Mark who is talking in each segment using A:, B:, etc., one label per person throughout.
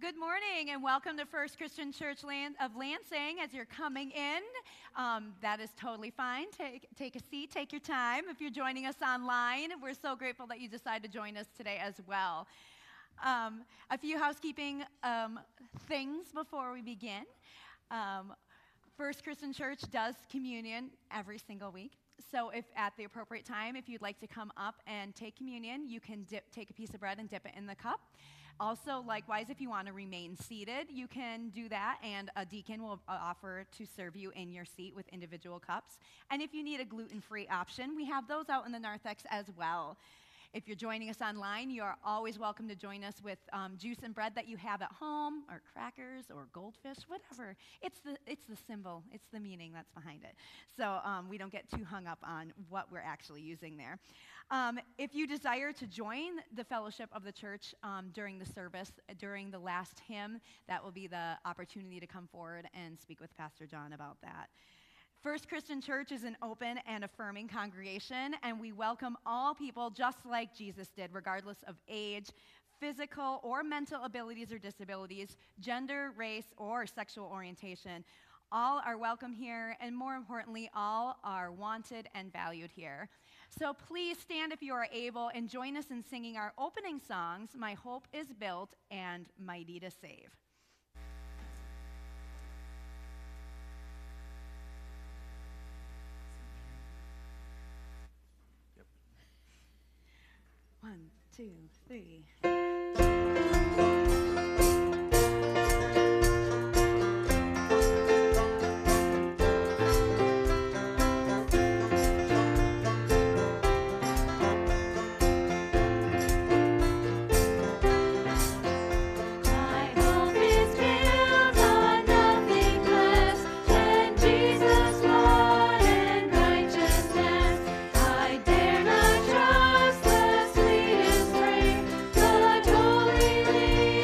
A: Good morning and welcome to First Christian Church of Lansing. As you're coming in, that is totally fine. Take a seat, take your time. If you're joining us online, we're so grateful that you decided to join us today as well. A few housekeeping things before we begin. First Christian Church does communion every single week. So if at the appropriate time, if you'd like to come up and take communion, you can take a piece of bread and dip it in the cup. Also, likewise, if you want to remain seated, you can do that, and a deacon will offer to serve you in your seat with individual cups. And if you need a gluten-free option, we have those out in the narthex as well. If you're joining us online, you are always welcome to join us with juice and bread that you have at home, or crackers, or goldfish, whatever. It's the symbol, it's the meaning that's behind it. So we don't get too hung up on what we're actually using there. If you desire to join the fellowship of the church during the service, during the last hymn, that will be the opportunity to come forward and speak with Pastor John about that. First Christian Church is an open and affirming congregation, and we welcome all people just like Jesus did, regardless of age, physical or mental abilities or disabilities, gender, race, or sexual orientation. All are welcome here, and more importantly, all are wanted and valued here. So please stand if you are able and join us in singing our opening songs, My Hope is Built and Mighty to Save.
B: Yep.
A: 1, 2, 3.
C: Trust the sweetest frame, the holy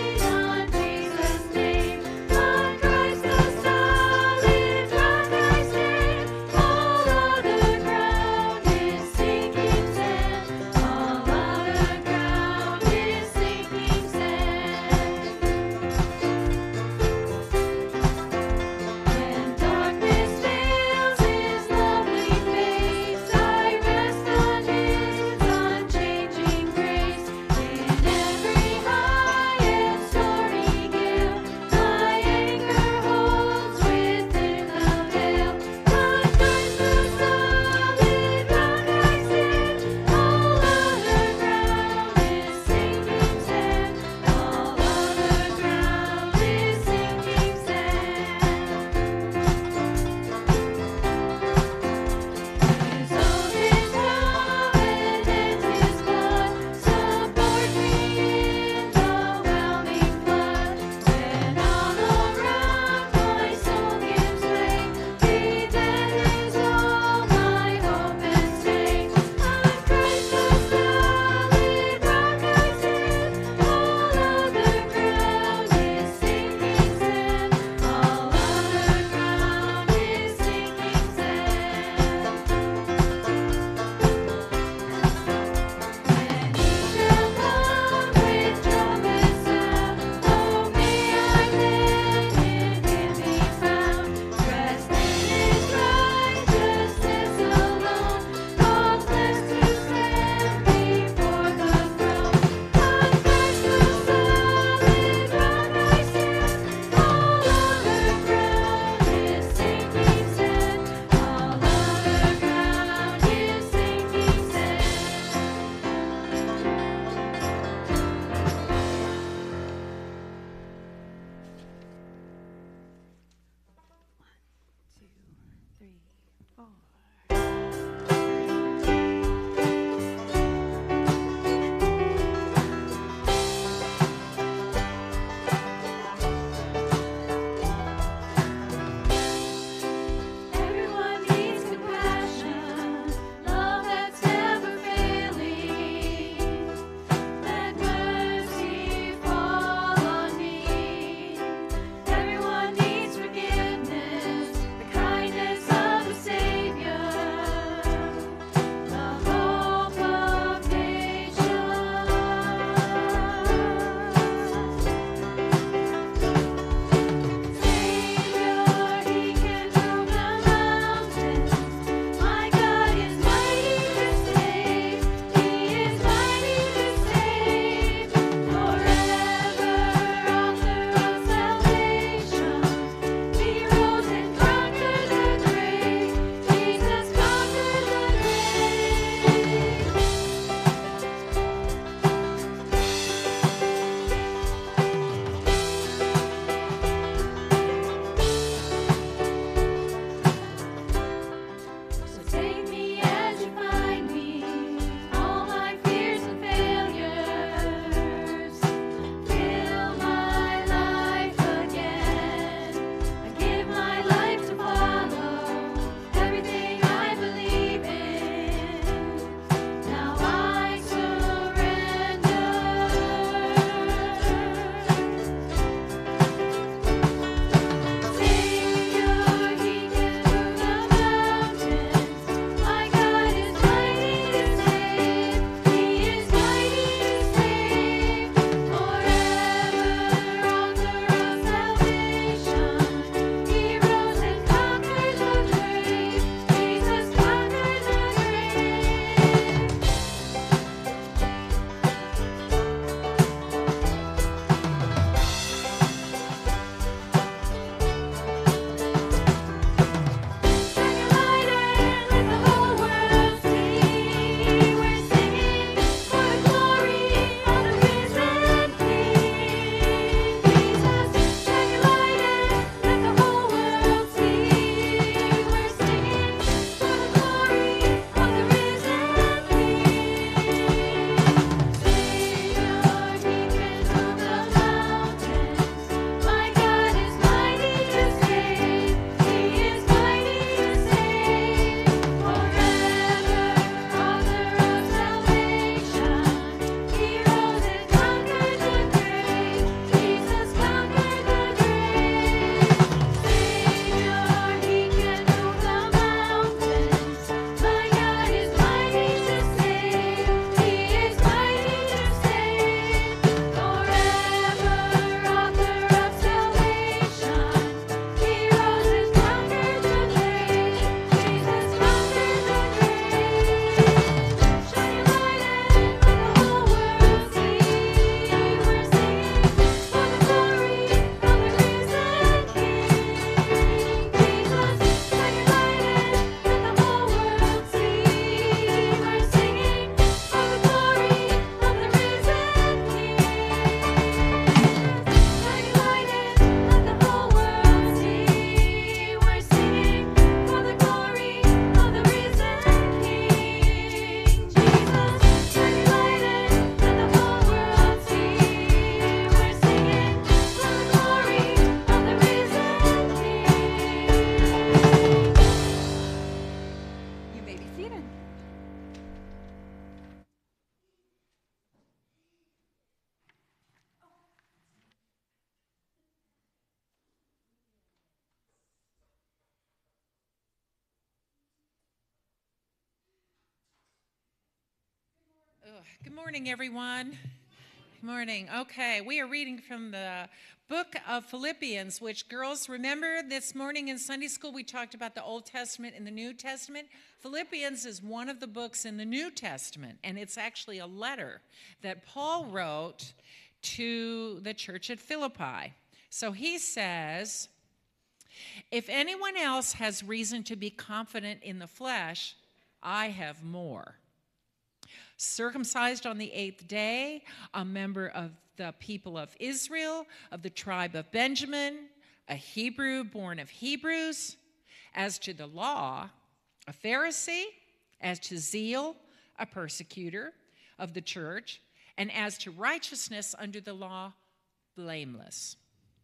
B: Good morning, everyone. Good morning. Okay, we are reading from the book of Philippians, which, girls, remember this morning in Sunday school we talked about the Old Testament and the New Testament? Philippians is one of the books in the New Testament, and it's actually a letter that Paul wrote to the church at Philippi. So he says, if anyone else has reason to be confident in the flesh, I have more. Circumcised on the 8th day, a member of the people of Israel, of the tribe of Benjamin, a Hebrew born of Hebrews, as to the law, a Pharisee, as to zeal, a persecutor of the church, and as to righteousness under the law, blameless.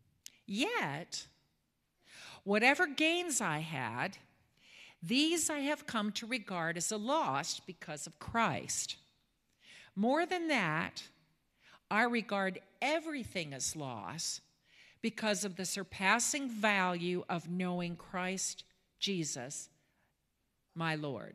B: Yet, whatever gains I had, these I have come to regard as a loss because of Christ. More than that, I regard everything as loss because of the surpassing value of knowing Christ Jesus, my Lord.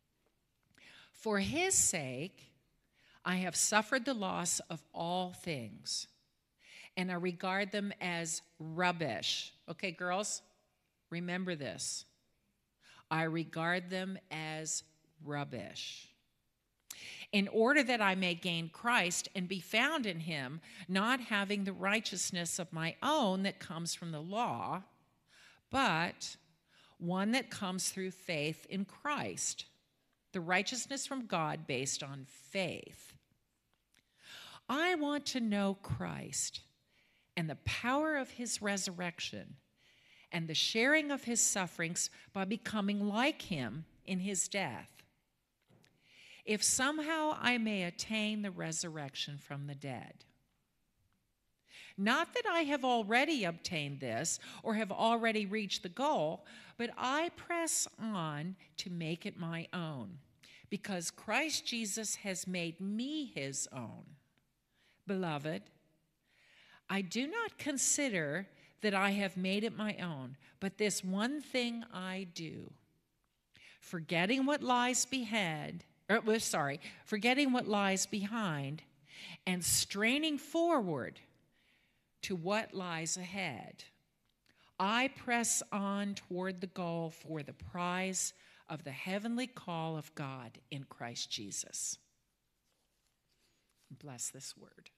B: For his sake, I have suffered the loss of all things, and I regard them as rubbish. Okay, girls, remember this. I regard them as rubbish, in order that I may gain Christ and be found in him, not having the righteousness of my own that comes from the law, but one that comes through faith in Christ, the righteousness from God based on faith. I want to know Christ and the power of his resurrection and the sharing of his sufferings by becoming like him in his death, if somehow I may attain the resurrection from the dead. Not that I have already obtained this or have already reached the goal, but I press on to make it my own, because Christ Jesus has made me his own. Beloved, I do not consider that I have made it my own, but this one thing I do, forgetting what lies behind and straining forward to what lies ahead, I press on toward the goal for the prize of the heavenly call of God in Christ Jesus. Bless this word.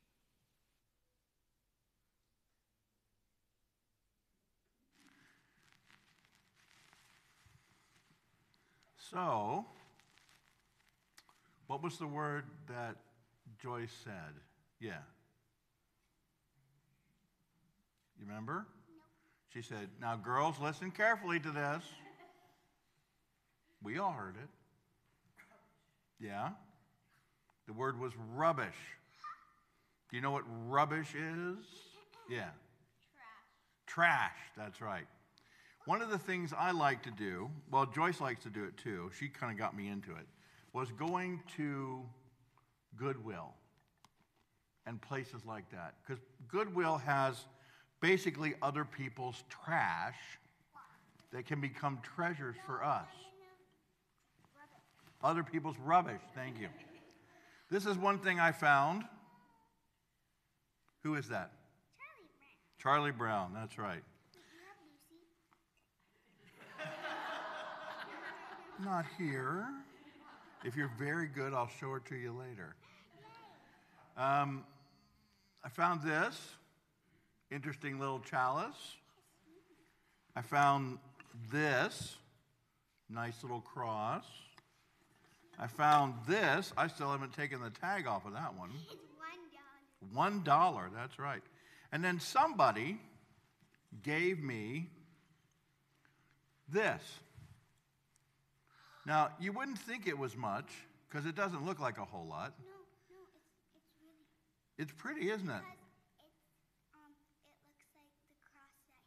C: So, what was the word that Joyce said? Yeah. You remember? No. She said, now girls, listen carefully to this. We all heard it. Yeah? The word was rubbish. Do you know what rubbish is? Yeah. Trash, that's right. One of the things I like to do, well, Joyce likes to do it too, she kind of got me into it, was going to Goodwill and places like that. Because Goodwill has basically other people's trash that can become treasures for us. Other people's rubbish, thank you. This is one thing I found. Who is that? Charlie Brown, that's right. Not here. If you're very good, I'll show it to you later. I found this interesting little chalice. I found this nice little cross. I found this. I still haven't taken the tag off of that one. It's $1. $1, that's right. And then somebody gave me this. Now, you wouldn't think it was much, because it doesn't look like a whole lot.
D: No, it's really.
C: It's pretty, isn't it?
D: It looks like the cross that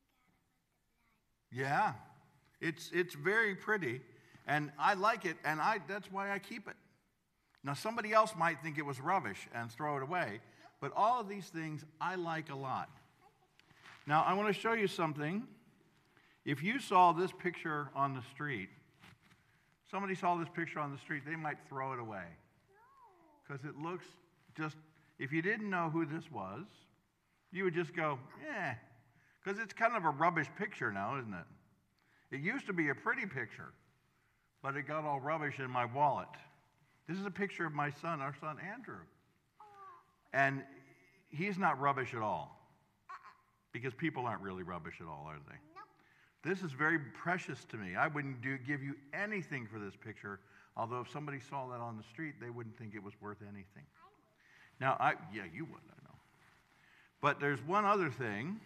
D: he drank out of the blood.
C: Yeah, it's very pretty, and I like it, and that's why I keep it. Now, somebody else might think it was rubbish and throw it away, but all of these things I like a lot. Now, I want to show you something. If you saw this picture on the street, somebody saw this picture on the street, they might throw it away. because it looks just, if you didn't know who this was, you would just go, because it's kind of a rubbish picture now, isn't it? It used to be a pretty picture, but it got all rubbish in my wallet. This is a picture of my son, our son Andrew. And he's not rubbish at all, because people aren't really rubbish at all, are they?
D: Nope.
C: This is very precious to me. I wouldn't give you anything for this picture, although if somebody saw that on the street, they wouldn't think it was worth anything. Now, yeah, you would, I know. But there's one other thing.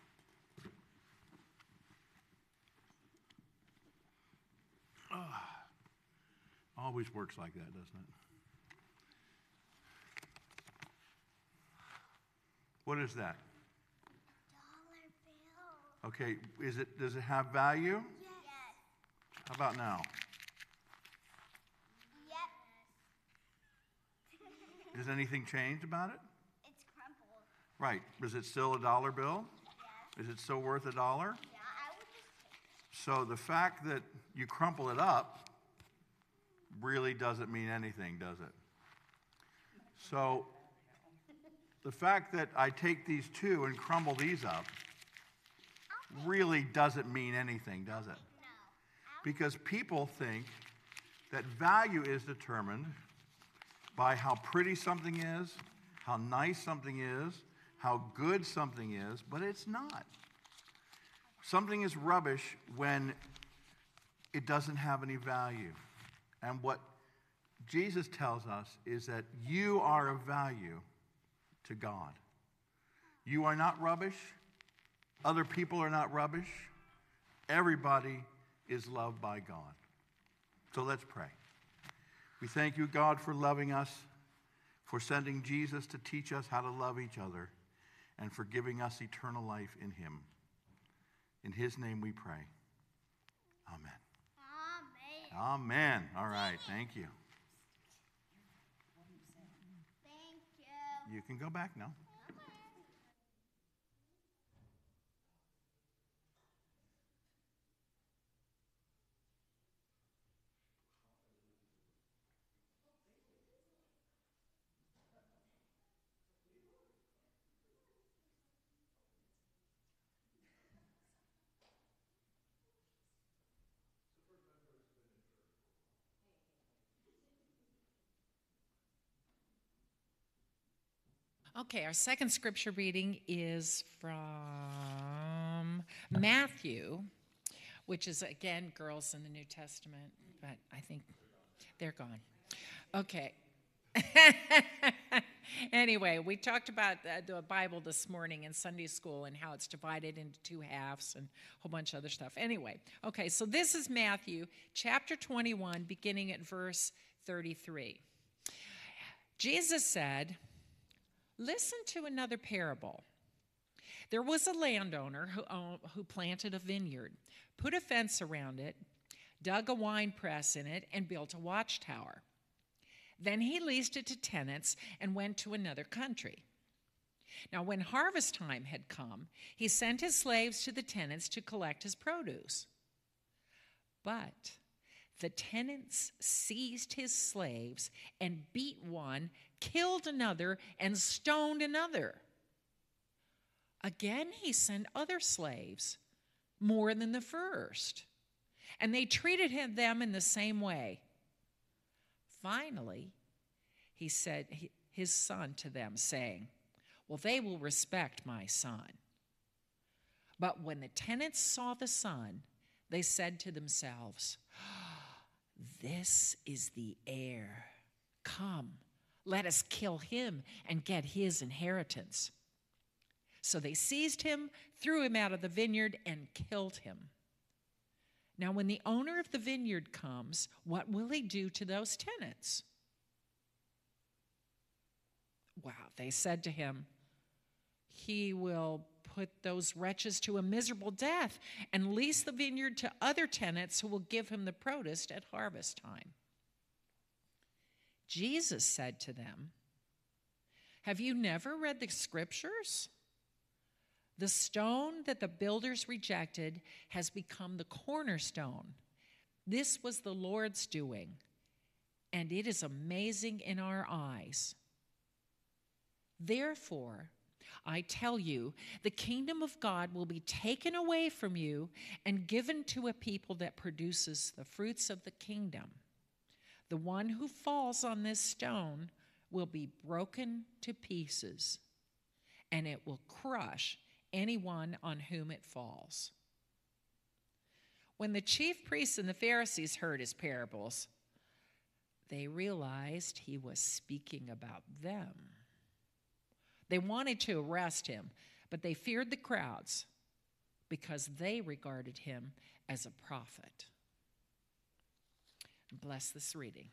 C: Always works like that, doesn't it? What is that?
D: $1 bill.
C: Okay, does it have value?
D: Yes.
C: How about now?
D: Yep.
C: Has anything changed about it?
D: It's crumpled.
C: Right. Is it still a dollar bill?
D: Yes.
C: Is it still worth $1?
D: Yeah, I would just take
C: So the fact that you crumple it up really doesn't mean anything, does it? So the fact that I take these two and crumble these up really doesn't mean anything, does it?
D: No.
C: Because people think that value is determined by how pretty something is, how nice something is, how good something is, but it's not. Something is rubbish when it doesn't have any value. And what Jesus tells us is that you are of value to God. You are not rubbish. Other people are not rubbish. Everybody is loved by God. So let's pray. We thank you, God, for loving us, for sending Jesus to teach us how to love each other, and for giving us eternal life in him. In his name we pray. Amen.
D: Amen.
C: Amen. All right. Thank you.
D: Thank you.
C: You can go back now.
B: Okay, our second scripture reading is from Matthew, which is, again, girls in the New Testament, but I think they're gone. Okay. Anyway, we talked about the Bible this morning in Sunday school and how it's divided into two halves and a whole bunch of other stuff. Anyway, okay, so this is Matthew chapter 21, beginning at verse 33. Jesus said, "Listen to another parable. There was a landowner who planted a vineyard, put a fence around it, dug a wine press in it, and built a watchtower. Then he leased it to tenants and went to another country. Now, when harvest time had come, he sent his slaves to the tenants to collect his produce. But the tenants seized his slaves and beat one, killed another, and stoned another. Again, he sent other slaves, more than the first, and they treated them in the same way. Finally, he sent his son to them, saying, 'Well, they will respect my son.' But when the tenants saw the son, they said to themselves, 'This is the heir. Come, let us kill him and get his inheritance.' So they seized him, threw him out of the vineyard, and killed him. Now, when the owner of the vineyard comes, what will he do to those tenants?" Wow, they said to him, "He will put those wretches to a miserable death and lease the vineyard to other tenants who will give him the produce at harvest time." Jesus said to them, "Have you never read the scriptures? The stone that the builders rejected has become the cornerstone. This was the Lord's doing, and it is amazing in our eyes. Therefore, I tell you, the kingdom of God will be taken away from you and given to a people that produces the fruits of the kingdom. The one who falls on this stone will be broken to pieces, and it will crush anyone on whom it falls." When the chief priests and the Pharisees heard his parables, they realized he was speaking about them. They wanted to arrest him, but they feared the crowds because they regarded him as a prophet. Bless this reading.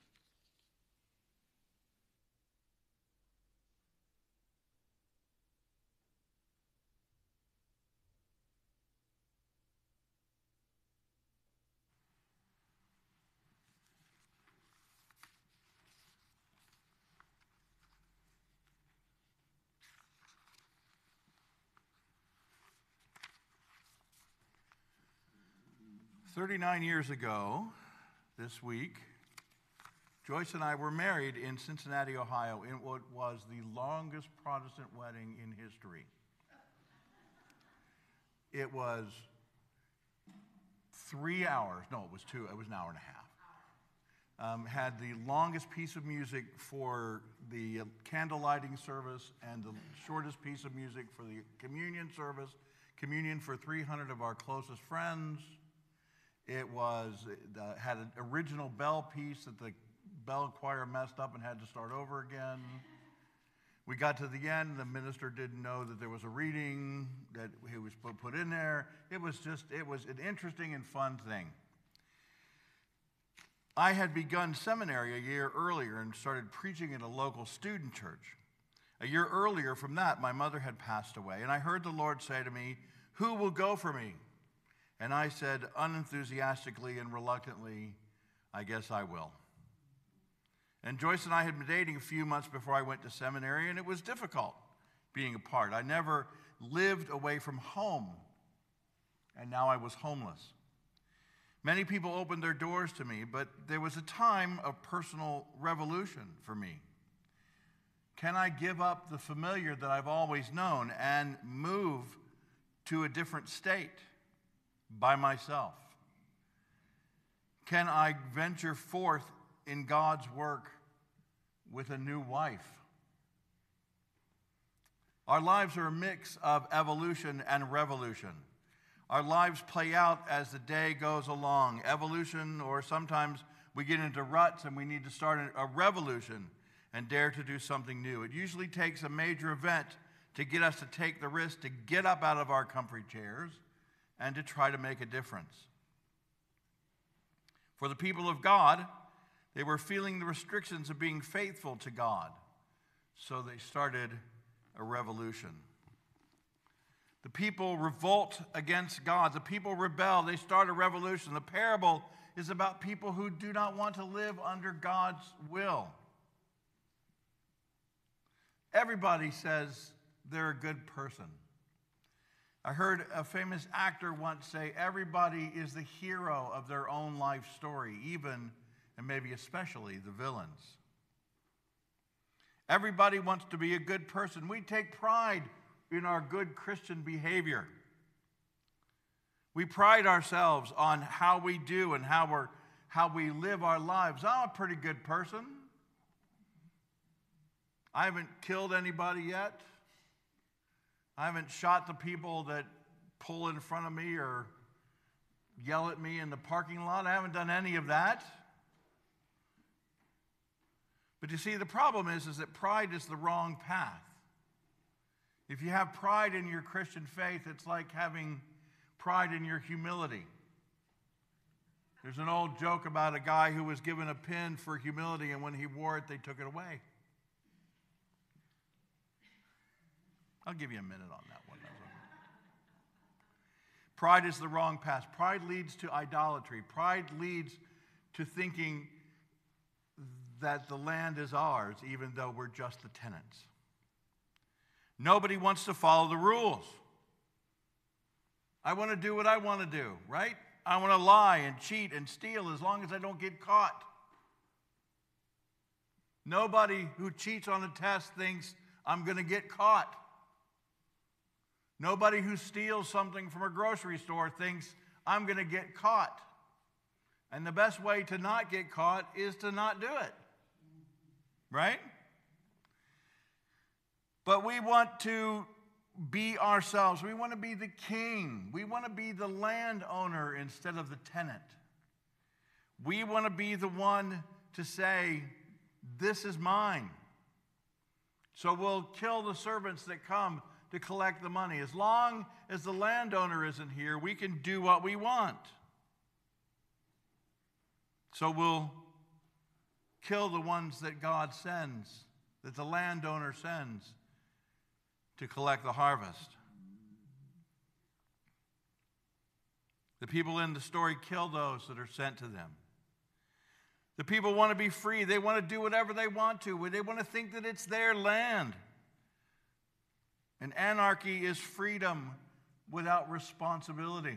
C: "39 years ago, this week, Joyce and I were married in Cincinnati, Ohio, in what was the longest Protestant wedding in history. It was 3 hours. No, it was 2. It was an hour and a half. Had the longest piece of music for the candle lighting service and the shortest piece of music for the communion service. Communion for 300 of our closest friends. It had an original bell piece that the bell choir messed up and had to start over again. We got to the end, the minister didn't know that there was a reading that he was put in there. It was an interesting and fun thing. I had begun seminary a year earlier and started preaching at a local student church. A year earlier from that, my mother had passed away, and I heard the Lord say to me, "Who will go for me?" And I said unenthusiastically and reluctantly, "I guess I will." And Joyce and I had been dating a few months before I went to seminary, and it was difficult being apart. I never lived away from home, and now I was homeless. Many people opened their doors to me, but there was a time of personal revolution for me. Can I give up the familiar that I've always known and move to a different state by myself? Can I venture forth in God's work with a new wife? Our lives are a mix of evolution and revolution. Our lives play out as the day goes along. Evolution, or sometimes we get into ruts and we need to start a revolution and dare to do something new. It usually takes a major event to get us to take the risk to get up out of our comfy chairs and to try to make a difference. For the people of God, they were feeling the restrictions of being faithful to God, so they started a revolution. The people revolt against God. The people rebel. They start a revolution. The parable is about people who do not want to live under God's will. Everybody says they're a good person. I heard a famous actor once say, everybody is the hero of their own life story, even and maybe especially the villains. Everybody wants to be a good person. We take pride in our good Christian behavior. We pride ourselves on how we do and how we live our lives. I'm a pretty good person. I haven't killed anybody yet. I haven't shot the people that pull in front of me or yell at me in the parking lot. I haven't done any of that. But you see, the problem is that pride is the wrong path. If you have pride in your Christian faith, it's like having pride in your humility. There's an old joke about a guy who was given a pin for humility, and when he wore it, they took it away. I'll give you a minute on that one. Pride is the wrong path. Pride leads to idolatry. Pride leads to thinking that the land is ours, even though we're just the tenants. Nobody wants to follow the rules. I want to do what I want to do, right? I want to lie and cheat and steal as long as I don't get caught. Nobody who cheats on a test thinks, I'm going to get caught. Nobody who steals something from a grocery store thinks, I'm going to get caught. And the best way to not get caught is to not do it. Right? But we want to be ourselves. We want to be the king. We want to be the landowner instead of the tenant. We want to be the one to say, this is mine. So we'll kill the servants that come to collect the money. As long as the landowner isn't here, we can do what we want. So we'll kill the ones that God sends, that the landowner sends to collect the harvest. The people in the story kill those that are sent to them. The people want to be free. They want to do whatever they want to. They want to think that it's their land. And anarchy is freedom without responsibility.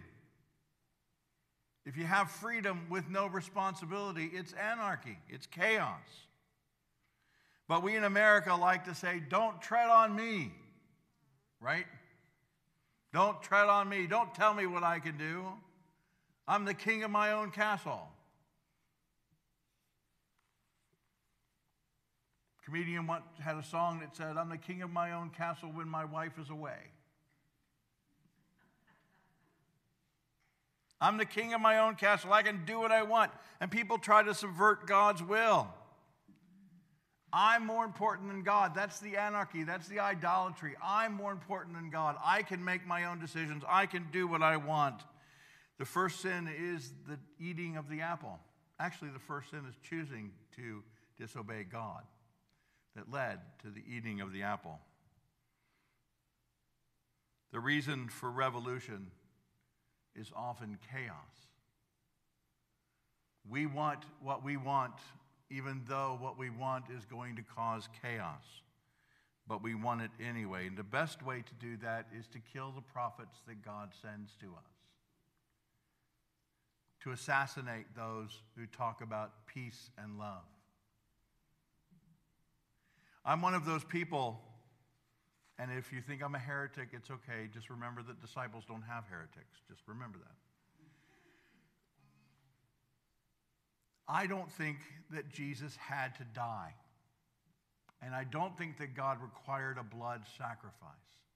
C: If you have freedom with no responsibility, it's anarchy. It's chaos. But we in America like to say, don't tread on me. Right? Don't tread on me. Don't tell me what I can do. I'm the king of my own castle. A comedian once had a song that said, I'm the king of my own castle when my wife is away. I'm the king of my own castle. I can do what I want. And people try to subvert God's will. I'm more important than God. That's the anarchy. That's the idolatry. I'm more important than God. I can make my own decisions. I can do what I want. The first sin is the eating of the apple. Actually, the first sin is choosing to disobey God that led to the eating of the apple. The reason for revolution is often chaos. We want what we want, even though what we want is going to cause chaos. But we want it anyway. And the best way to do that is to kill the prophets that God sends to us. To assassinate those who talk about peace and love. I'm one of those people, and if you think I'm a heretic, it's okay. Just remember that disciples don't have heretics. Just remember that. I don't think that Jesus had to die. And I don't think that God required a blood sacrifice.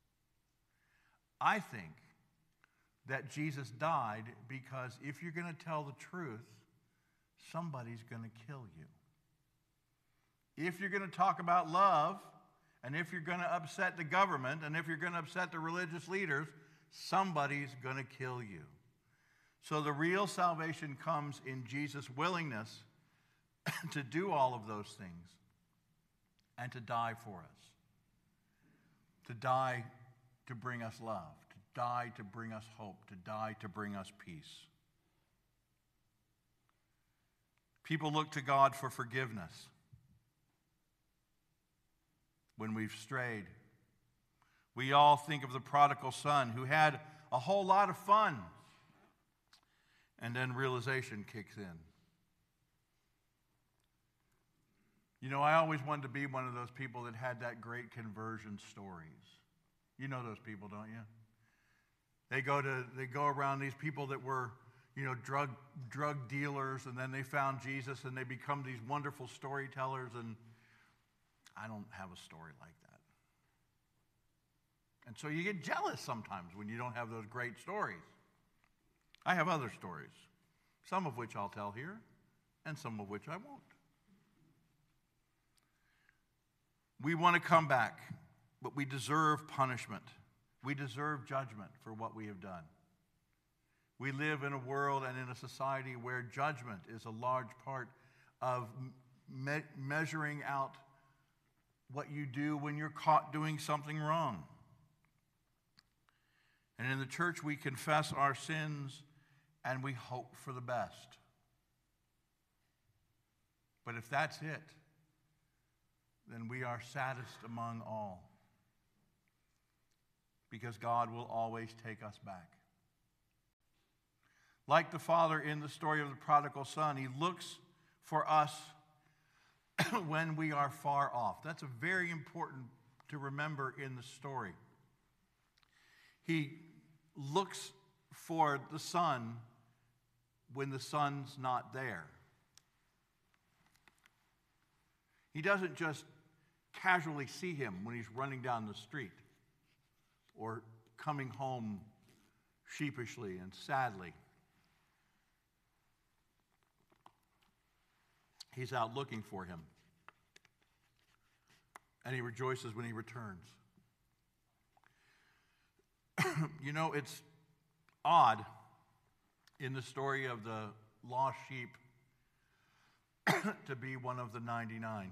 C: I think that Jesus died because if you're going to tell the truth, somebody's going to kill you. If you're going to talk about love, and if you're going to upset the government, and if you're going to upset the religious leaders, somebody's going to kill you. So the real salvation comes in Jesus' willingness to do all of those things and to die for us. To die to bring us love, to die to bring us hope, to die to bring us peace. People look to God for forgiveness when we've strayed. We all think of the prodigal son who had a whole lot of fun, and then realization kicks in. You know, I always wanted to be one of those people that had that great conversion stories. You know those people, don't you? They go around these people that were, drug dealers, and then they found Jesus, and they become these wonderful storytellers, and I don't have a story like that. And so you get jealous sometimes when you don't have those great stories. I have other stories, some of which I'll tell here, and some of which I won't. We want to come back, but we deserve punishment. We deserve judgment for what we have done. We live in a world and in a society where judgment is a large part of measuring out what you do when you're caught doing something wrong. And in the church, we confess our sins and we hope for the best. But if that's it, then we are saddest among all, because God will always take us back. Like the father in the story of the prodigal son, he looks for us when we are far off. That's a very important to remember in the story. He looks for the son when the son's not there. He doesn't just casually see him when he's running down the street or coming home sheepishly and sadly. He's out looking for him. And he rejoices when he returns. You know, it's odd in the story of the lost sheep to be one of the 99.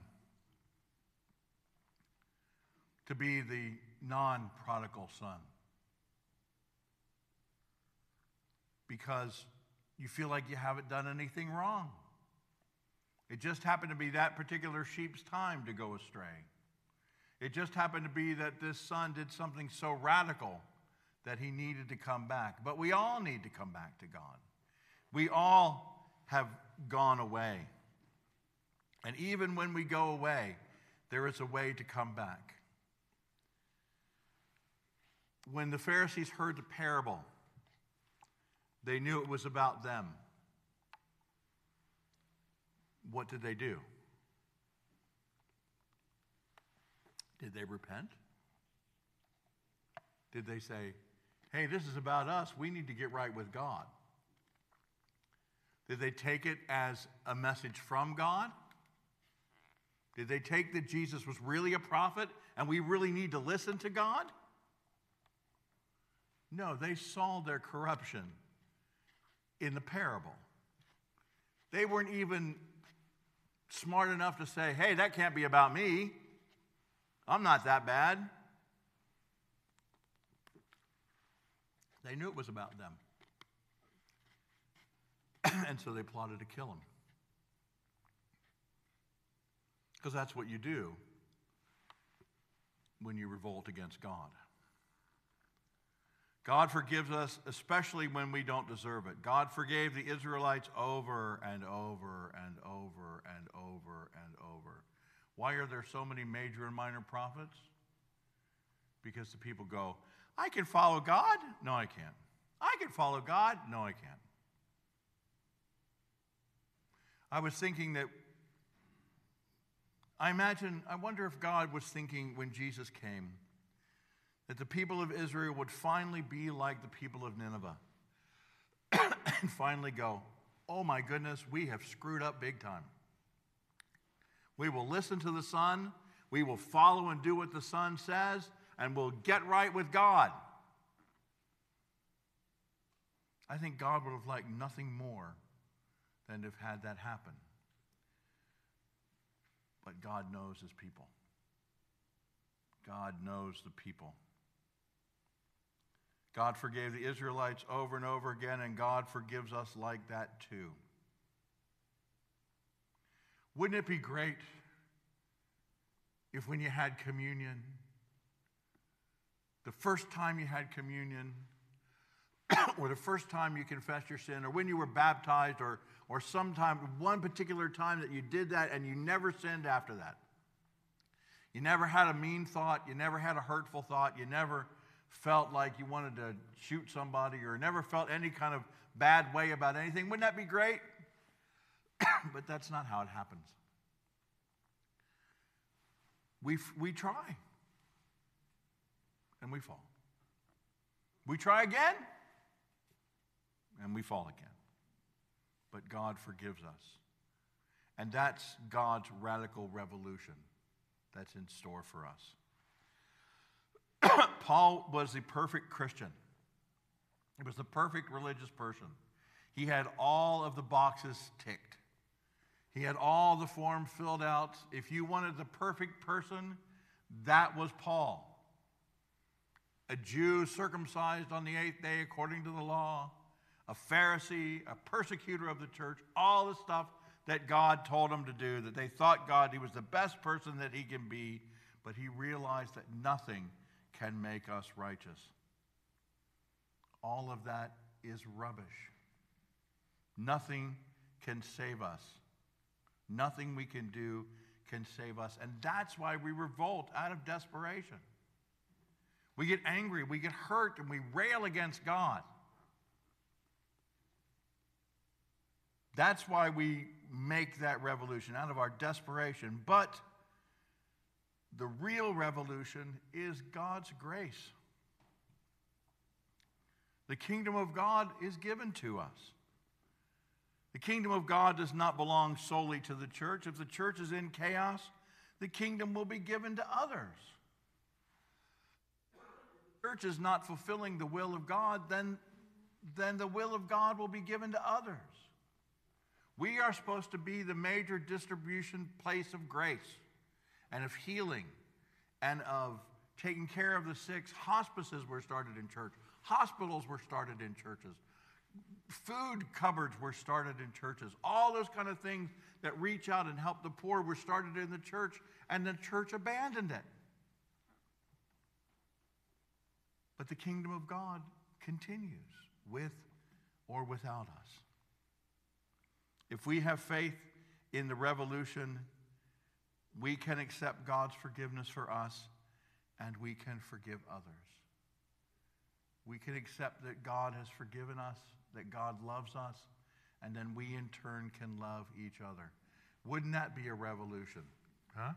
C: To be the non-prodigal son. Because you feel like you haven't done anything wrong. It just happened to be that particular sheep's time to go astray. It just happened to be that this son did something so radical that he needed to come back. But we all need to come back to God. We all have gone away. And even when we go away, there is a way to come back. When the Pharisees heard the parable, they knew it was about them. What did they do? Did they repent? Did they say, hey, this is about us, we need to get right with God? Did they take it as a message from God? Did they take that Jesus was really a prophet and we really need to listen to God? No, they saw their corruption in the parable. They weren't even smart enough to say, hey, that can't be about me. I'm not that bad. They knew it was about them. And so they plotted to kill him. Because that's what you do when you revolt against God. God forgives us, especially when we don't deserve it. God forgave the Israelites over and over and over and over and over. Why are there so many major and minor prophets? Because the people go, I can follow God? No, I can't. I can follow God? No, I can't. I was thinking that, I wonder if God was thinking when Jesus came, that the people of Israel would finally be like the people of Nineveh and finally go, oh my goodness, we have screwed up big time. We will listen to the Son, we will follow and do what the Son says, and we'll get right with God. I think God would have liked nothing more than to have had that happen. But God knows his people. God knows the people. God forgave the Israelites over and over again, and God forgives us like that too. Wouldn't it be great if when you had communion, the first time you had communion, or the first time you confessed your sin, or when you were baptized, or sometime, one particular time that you did that and you never sinned after that. You never had a mean thought, you never had a hurtful thought, you never felt like you wanted to shoot somebody, or never felt any kind of bad way about anything. Wouldn't that be great? But that's not how it happens. We try, and we fall. We try again, and we fall again. But God forgives us. And that's God's radical revolution that's in store for us. Paul was the perfect Christian. He was the perfect religious person. He had all of the boxes ticked. He had all the forms filled out. If you wanted the perfect person, that was Paul. A Jew circumcised on the 8th day according to the law, a Pharisee, a persecutor of the church, all the stuff that God told him to do, that they thought he was the best person that he can be, but he realized that nothing can make us righteous. All of that is rubbish. Nothing can save us. Nothing we can do can save us. And that's why we revolt out of desperation. We get angry, we get hurt, and we rail against God. That's why we make that revolution, out of our desperation. But the real revolution is God's grace. The kingdom of God is given to us. The kingdom of God does not belong solely to the church. If the church is in chaos, the kingdom will be given to others. If the church is not fulfilling the will of God, then the will of God will be given to others. We are supposed to be the major distribution place of grace and of healing and of taking care of the sick. Hospices were started in church. Hospitals were started in churches. Food cupboards were started in churches. All those kind of things that reach out and help the poor were started in the church, and the church abandoned it. But the kingdom of God continues with or without us. If we have faith in the revolution, we can accept God's forgiveness for us, and we can forgive others. We can accept that God has forgiven us, that God loves us, and then we in turn can love each other. Wouldn't that be a revolution? Huh?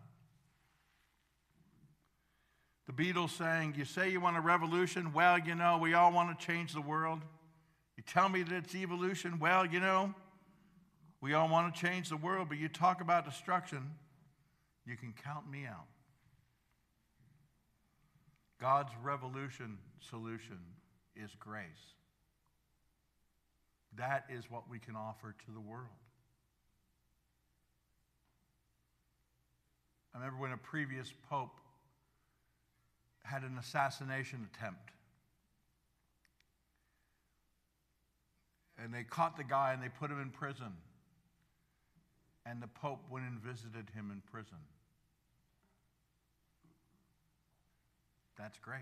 C: The Beatles sang, you say you want a revolution? Well, you know, we all want to change the world. You tell me that it's evolution? Well, you know, we all want to change the world, but you talk about destruction, you can count me out. God's revolution solution is grace. That is what we can offer to the world. I remember when a previous pope had an assassination attempt. And they caught the guy and they put him in prison. And the Pope went and visited him in prison. That's grace.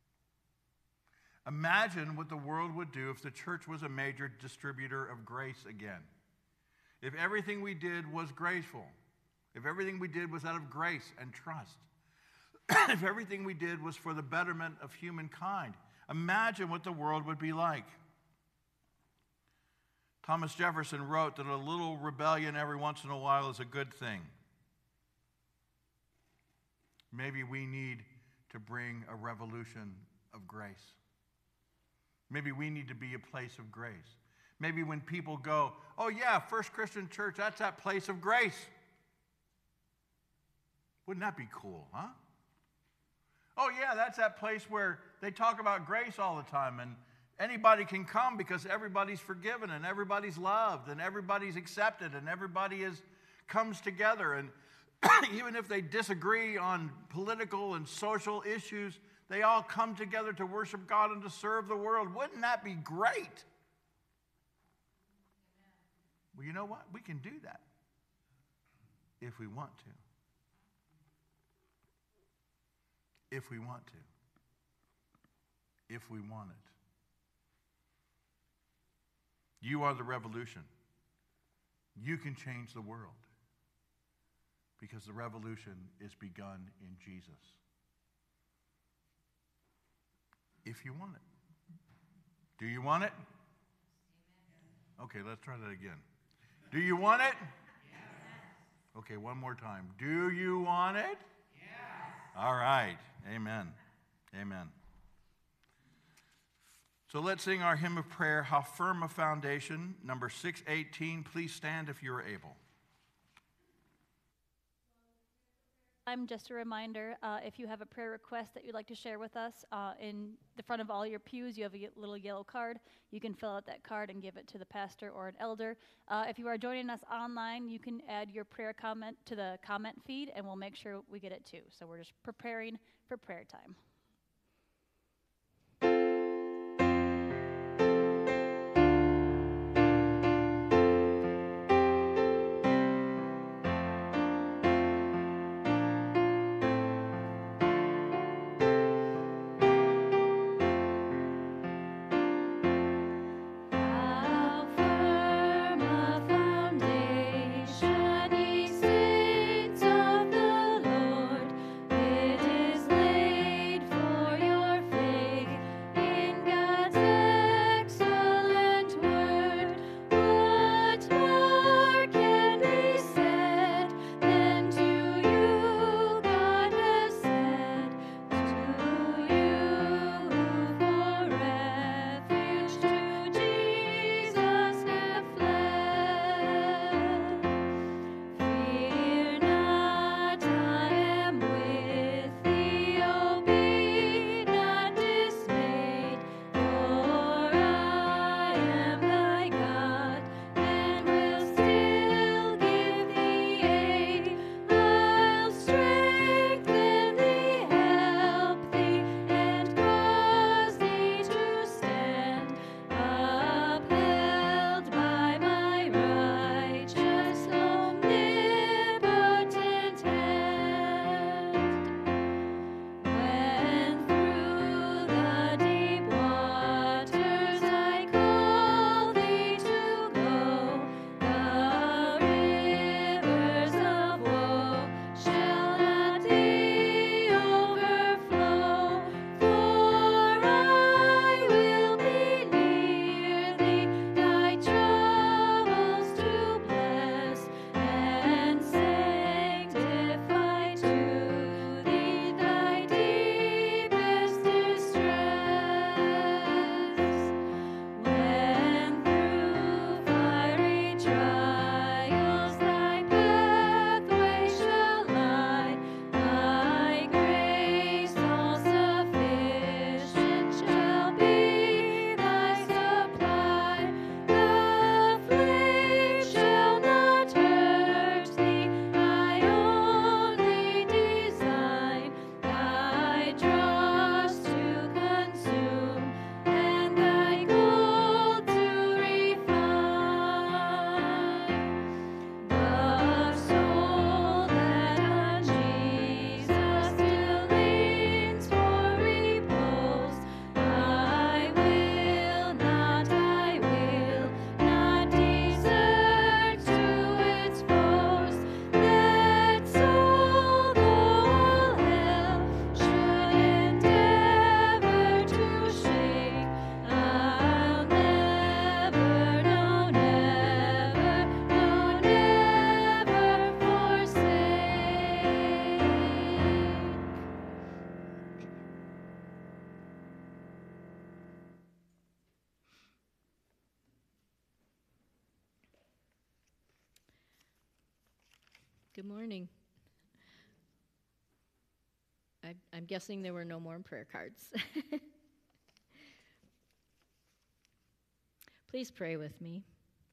C: Imagine what the world would do if the church was a major distributor of grace again. If everything we did was graceful. If everything we did was out of grace and trust. If everything we did was for the betterment of humankind. Imagine what the world would be like. Thomas Jefferson wrote that a little rebellion every once in a while is a good thing. Maybe we need to bring a revolution of grace. Maybe we need to be a place of grace. Maybe when people go, oh yeah, First Christian Church, that's that place of grace. Wouldn't that be cool, huh? Oh yeah, that's that place where they talk about grace all the time and anybody can come because everybody's forgiven and everybody's loved and everybody's accepted and everybody comes together. And even if they disagree on political and social issues, they all come together to worship God and to serve the world. Wouldn't that be great? Well, you know what? We can do that if we want to. If we want to. If we want it. You are the revolution. You can change the world because the revolution is begun in Jesus. If you want it. Do you want it? Okay, let's try that again. Do you want it? Yes. Okay, one more time. Do you want it? Yes. All right. Amen. Amen. So let's sing our hymn of prayer, How Firm a Foundation, number 618. Please stand if you are able.
E: Just a reminder, if you have a prayer request that you'd like to share with us, in the front of all your pews, you have a little yellow card. You can fill out that card and give it to the pastor or an elder. If you are joining us online, you can add your prayer comment to the comment feed, and we'll make sure we get it too. So we're just preparing for prayer time.
F: So Good morning. I'm guessing there were no more prayer cards. Please pray with me.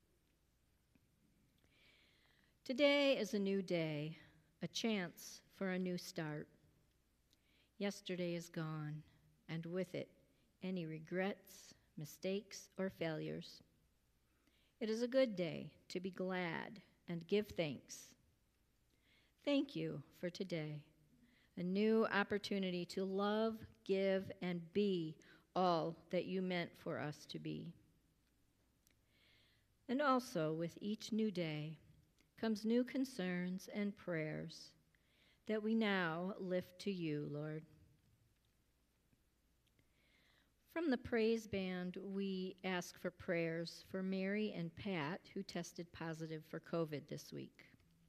F: Today is a new day, a chance for a new start. Yesterday is gone, and with it, any regrets, mistakes, or failures. It is a good day to be glad and give thanks. Thank you for today, a new opportunity to love, give, and be all that you meant for us to be. And also, with each new day comes new concerns and prayers that we now lift to you, Lord. From the praise band, we ask for prayers for Mary and Pat, who tested positive for COVID this week.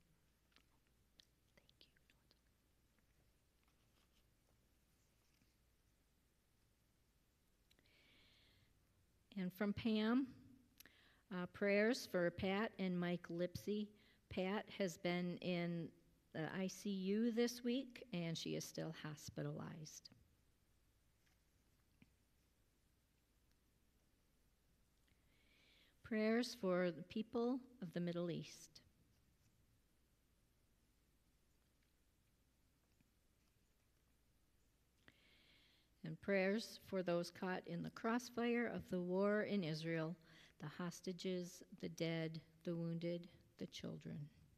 F: And from Pam, prayers for Pat and Mike Lipsy. Pat has been in the ICU this week, and she is still hospitalized. Prayers for the people of the Middle East. And prayers for those caught in the crossfire of the war in Israel, the hostages, the dead, the wounded, the children.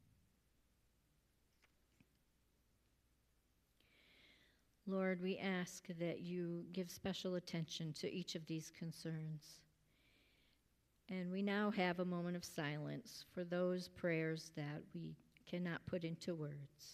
F: Lord, we ask that you give special attention to each of these concerns. And we now have a moment of silence for those prayers that we cannot put into words.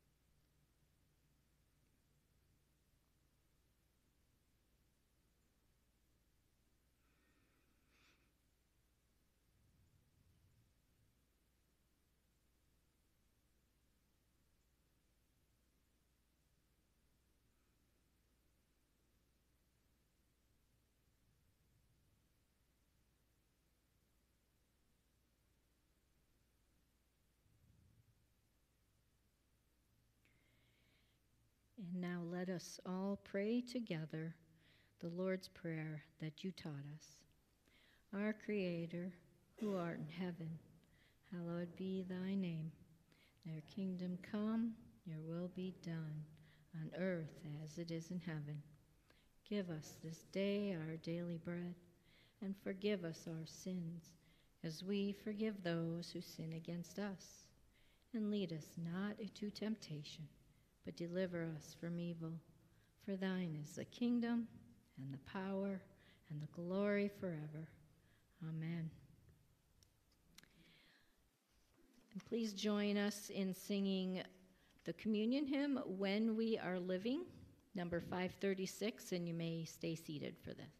F: And now let us all pray together the Lord's Prayer that you taught us. Our Creator, who art in heaven, hallowed be thy name. Thy kingdom come, your will be done, on earth as it is in heaven. Give us this day our daily bread, and forgive us our sins, as we forgive those who sin against us. And lead us not into temptation, but deliver us from evil. For thine is the kingdom, and the power, and the glory forever. Amen. And please join us in singing the communion hymn, When We Are Living, number 536, and you may stay seated for this.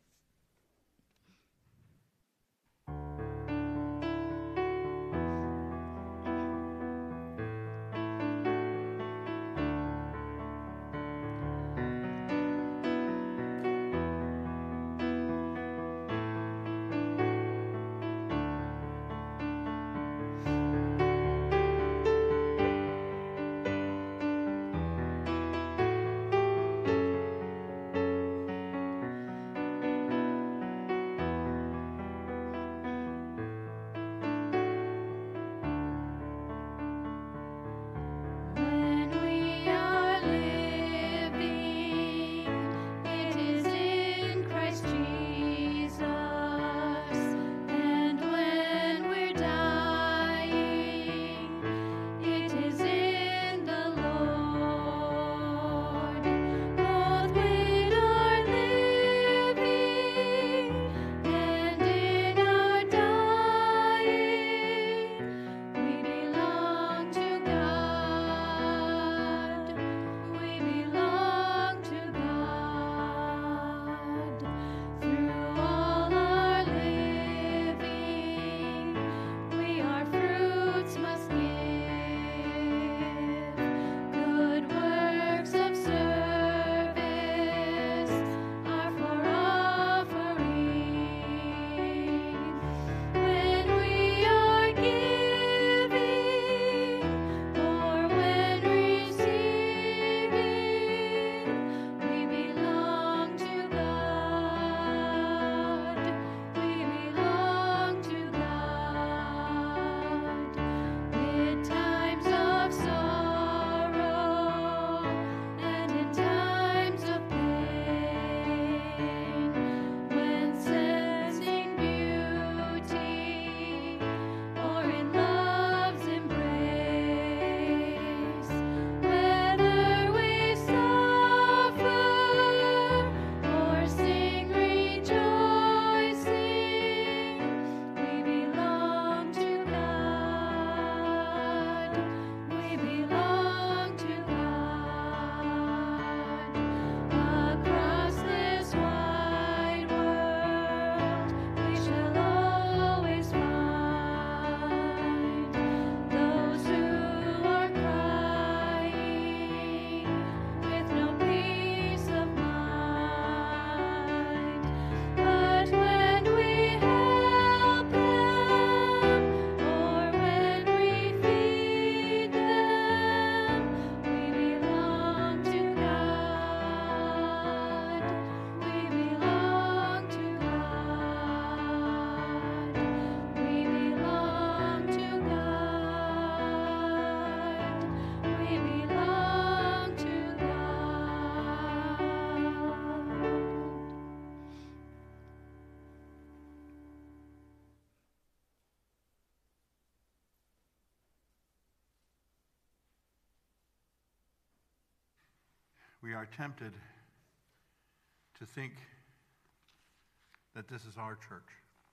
C: We are tempted to think that this is our church.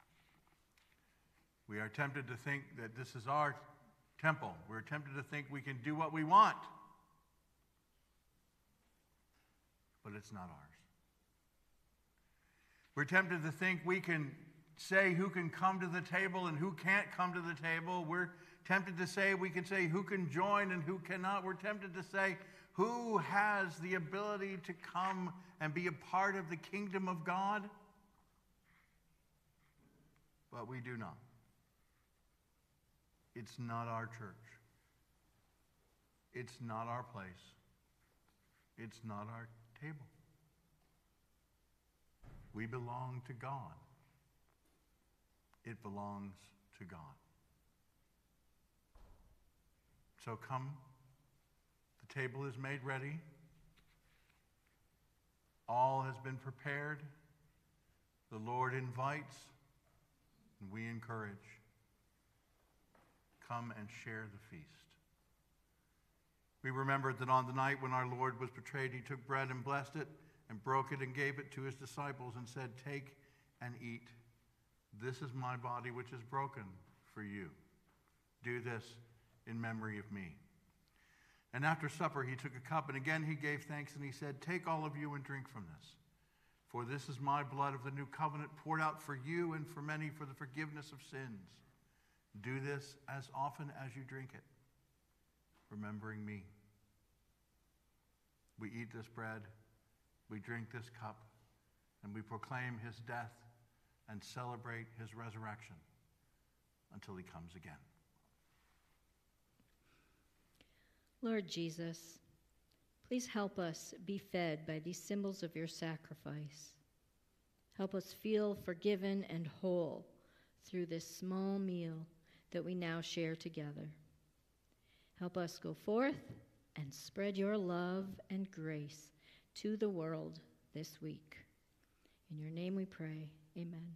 C: We are tempted to think that this is our temple. We're tempted to think we can do what we want. But it's not ours. We're tempted to think we can say who can come to the table and who can't come to the table. We're tempted to say we can say who can join and who cannot. We're tempted to say who has the ability to come and be a part of the kingdom of God. But we do not. It's not our church. It's not our place. It's not our table. We belong to God. It belongs to God. So come, the table is made ready. All has been prepared. The Lord invites, and we encourage. Come and share the feast. We remembered that on the night when our Lord was betrayed, he took bread and blessed it and broke it and gave it to his disciples and said, "Take and eat. This is my body which is broken for you. Do this in memory of me." And after supper he took a cup, and again he gave thanks, and he said, "Take all of you and drink from this. For this is my blood of the new covenant, poured out for you and for many for the forgiveness of sins. Do this as often as you drink it, remembering me." We eat this bread, we drink this cup, and we proclaim his death and celebrate his resurrection until he comes again.
F: Lord Jesus, please help us be fed by these symbols of your sacrifice. Help us feel forgiven and whole through this small meal that we now share together. Help us go forth and spread your love and grace to the world this week. In your name we pray, amen.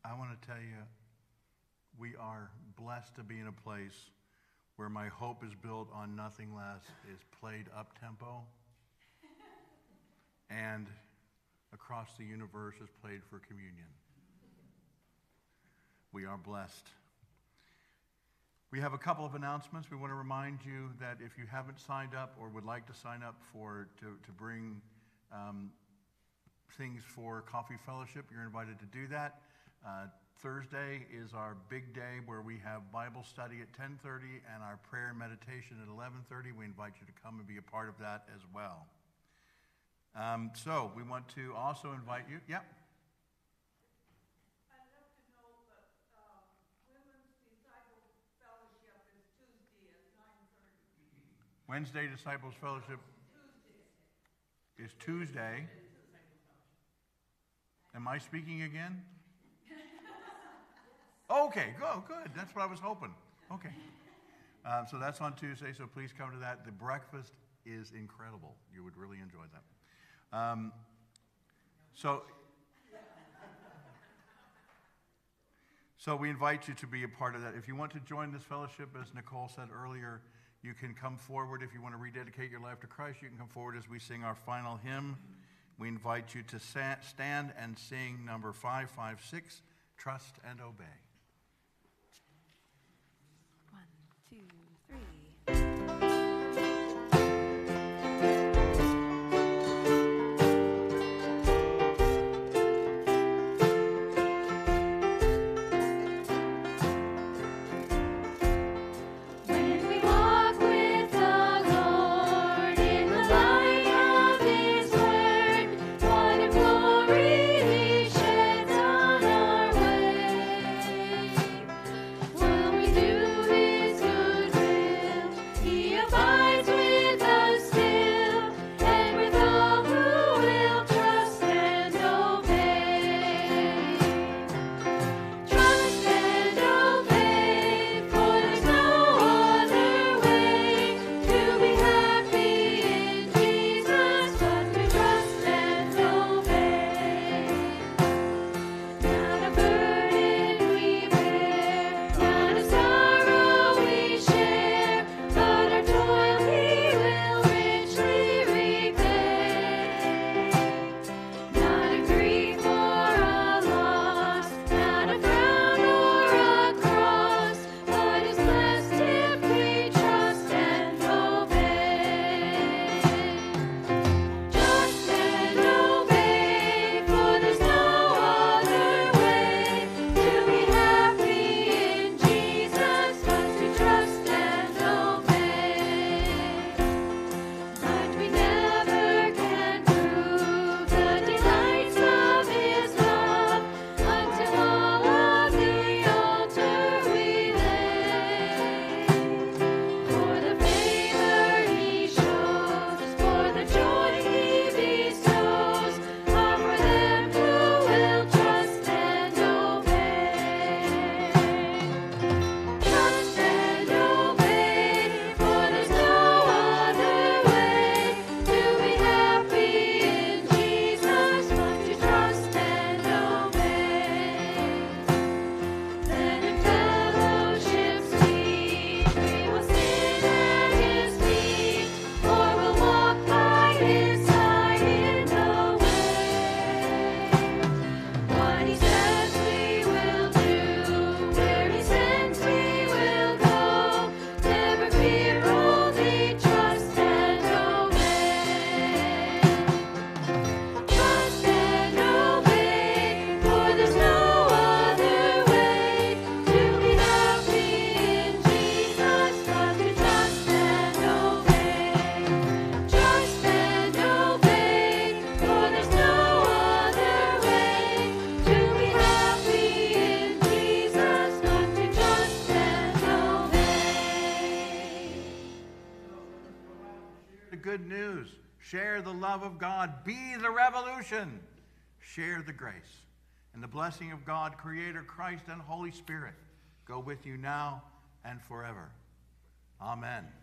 C: I want to tell you, we are blessed to be in a place where my hope is built on nothing less is played up-tempo and across the universe is played for communion. We are blessed. We have a couple of announcements. We want to remind you that if you haven't signed up or would like to sign up to bring things for Coffee Fellowship, you're invited to do that. Thursday is our big day where we have Bible study at 10:30 and our prayer and meditation at 11:30. We invite you to come and be a part of that as well. So we want to also invite you. Yep.
G: I'd love to know that Women's Disciple Fellowship is Tuesday at 9:30.
C: Wednesday Disciples Fellowship is Tuesday. Am I speaking again? Okay, good. That's what I was hoping. Okay. So that's on Tuesday, so please come to that. The breakfast is incredible. You would really enjoy that. So we invite you to be a part of that. If you want to join this fellowship, as Nicole said earlier, you can come forward. If you want to rededicate your life to Christ, you can come forward as we sing our final hymn. We invite you to stand and sing number 556, Trust and Obey.
A: 1, 2, 3.
H: When we walk with the Lord in the light of His word, what a glory He sheds on our way. When we do His good will, He abides with us still, and with all who will trust and obey. Trust and obey, for there's no other way to be happy in Jesus but to trust and obey. Not a burden we bear, not a sorrow we share, but our toil He will richly repay. Not a grief or a loss, not a frown or a cross, but is blessed if we trust and obey. Trust and obey, for there's no other way to be happy in Jesus but to trust and obey. But we never can prove the delights of His love until all of the altar we lay. For the favor He shows, for the joy He bestows, are for them who will trust and obey. Trust and obey, for there's no other way to be happy in Jesus but to trust and obey. Then in fellowship sweet we will sit at His feet, or we'll walk by His side in the way. What He says we will do, where He sends we will go. Never fear, only trust and obey. Trust and obey, for there's no other way to be happy in Jesus but to trust and obey. Trust and obey, for there's no other way to be happy in Jesus but to trust and obey.
C: The good news. Share the love of God. Be the revolution. Share the grace. And the blessing of God, Creator, Christ, and Holy Spirit go with you now and forever. Amen.